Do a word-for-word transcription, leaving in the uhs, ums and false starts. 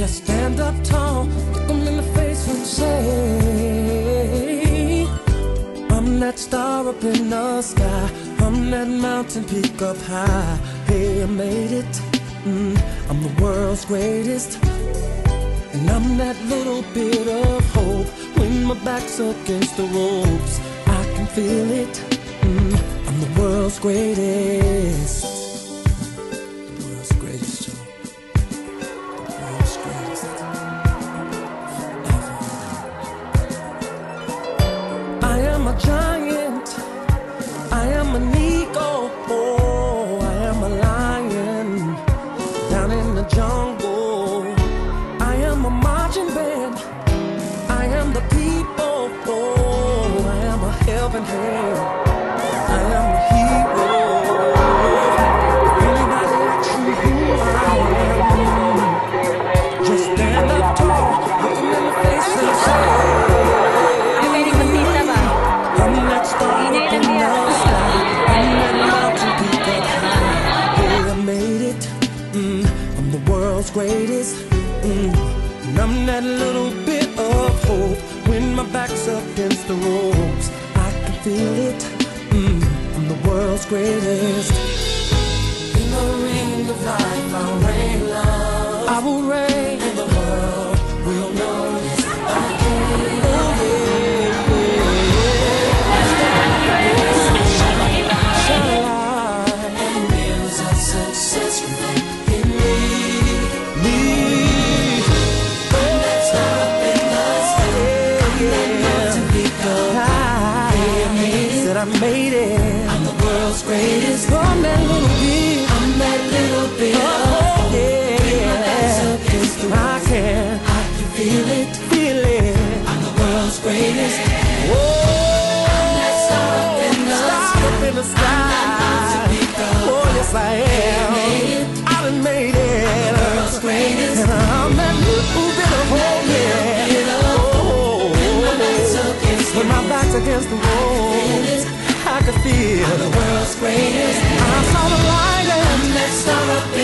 Just stand up tall, look 'em in the face and say, I'm that star up in the sky, I'm that mountain peak up high. Hey, I made it, mm, I'm the world's greatest. And I'm that little bit of hope when my back's against the ropes. I can feel it, mm, I'm the world's greatest. The world's greatest, Joe. The world's greatest. Ever. I am a giant, I am an eagle, oh, I am a lion down in the jungle. I am a marching band, I am the people, oh, I am a helping hand, I am a hero. If anybody asks you who I am, just stand up tall, look 'em in the face and say, I'm that star up in the sky, I'm that mountain peak up high. Hey, I made it, mm, I'm the world's greatest. Mm. And I'm that little bit of hope when my back's up against the ropes. I can feel it, mm, I'm the world's greatest. In the ring of life I'll reign love, I will reign, and the world will notice I came. Oh yeah, yeah. Shine a light, and wheels of success remain in me. Me. I made it, I'm the world's greatest. I'm that little bit, I'm that little bit. Oh, yeah, yeah. I can, I can feel it, feel it. I'm the world's greatest. Whoa, I'm that star up in the star up in the sky. Oh, yes I am. I done made it, I'm the world's greatest. And I'm that little bit of hope, yeah. Oh, when my back's against the wall, I could feel I'm the world's greatest. I saw the light and that star up